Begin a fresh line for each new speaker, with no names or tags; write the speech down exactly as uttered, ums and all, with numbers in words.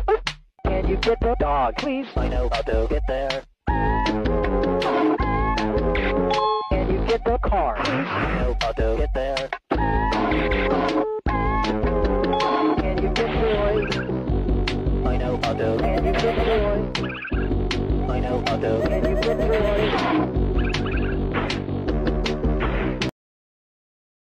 Can you get the dog, please? I know how to get there. Can you get the car, please? I know how to get there. Can you get boy? I know how to. Can you get boy? I know how to. Can you get boy?